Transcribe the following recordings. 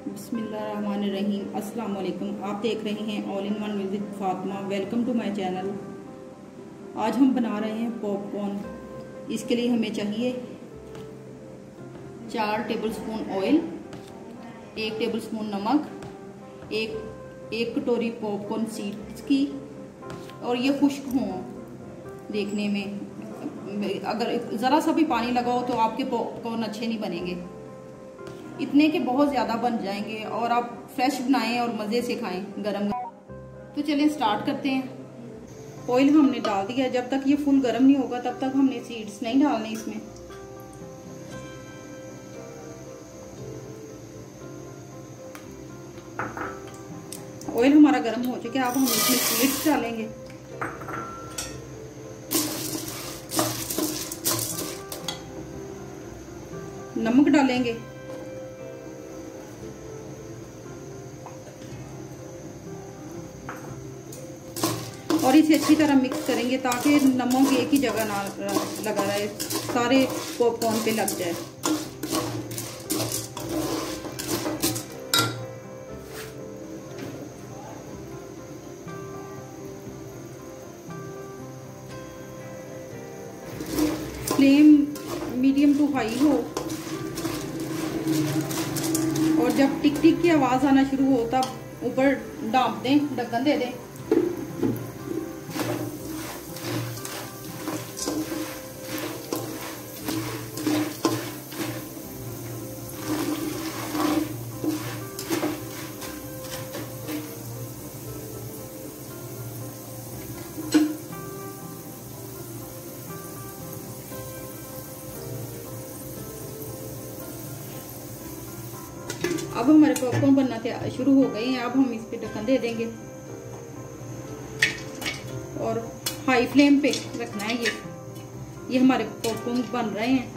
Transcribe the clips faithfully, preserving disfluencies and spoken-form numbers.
बिस्मिल्लाहिर्रहमानिर्रहीम। अस्सलाम वालेकुम। आप देख रहे हैं all in one with Fatima. Welcome to my channel. आज हम बना रहे हैं पॉपकॉर्न। इसके लिए हमें चाहिए चार टेबलस्पून ऑयल, एक टेबलस्पून नमक, एक एक कटोरी पॉपकॉर्न सीड्स की, और ये खुश्क हों देखने में। अगर ज़रा सा भी पानी लगाओ तो आपके पॉपकॉर्न अच्छे नहीं बनेंगे। इतने के बहुत ज़्यादा बन जाएंगे और आप फ्रेश बनाएं और मज़े से खाएं गरम। तो चलिए स्टार्ट करते हैं। ऑयल हमने डाल दिया। जब तक ये फुल गरम नहीं होगा तब तक हमने सीड्स नहीं डालने इसमें। ऑयल हमारा गरम हो चुका है। अब हम इसमें सीड्स डालेंगे। नमक डालेंगे, और इसे अच्छी तरह मिक्स करेंगे ताकि नमक एक ही जगह ना लगा रहे, सारे पॉपकॉर्न पे लग जाए। फ्लेम मीडियम टू हाई हो, और जब टिक टिक की आवाज आना शुरू हो तब ऊपर ढाँप दें, ढक्कन दे दें। अब हमारे पॉपकॉर्न बनना शुरू हो गए हैं। अब हम इस पे ढक्कन दे देंगे और हाई फ्लेम पे रखना है। ये ये हमारे पॉपकॉर्न बन रहे हैं।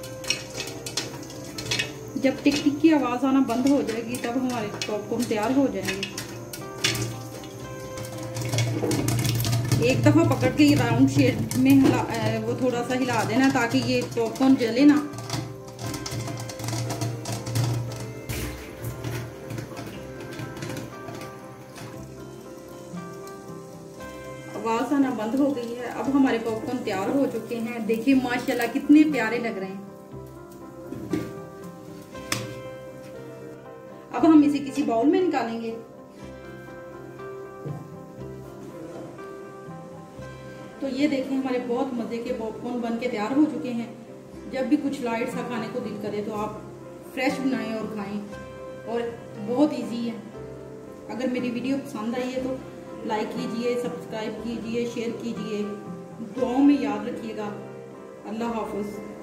जब टिक टिक की आवाज आना बंद हो जाएगी तब हमारे पॉपकॉर्न तैयार हो जाएंगे। एक दफा पकड़ के राउंड शेप में हिला, वो थोड़ा सा हिला देना ताकि ये पॉपकॉर्न जले ना। आवाज आना बंद हो गई है। अब हमारे पॉपकॉर्न तैयार हो चुके हैं। देखिए माशाल्लाह कितने प्यारे लग रहे हैं। अब हम इसे किसी बाउल में निकालेंगे। तो ये देखें हमारे बहुत मजे के पॉपकॉर्न बन के तैयार हो चुके हैं। जब भी कुछ लाइट सा खाने को दिल करे तो आप फ्रेश बनाएं और खाएं, और बहुत इजी है। अगर मेरी वीडियो पसंद आई है तो लाइक कीजिए, सब्सक्राइब कीजिए, शेयर कीजिए। दुआओं में याद रखिएगा। अल्लाह हाफ़िज़।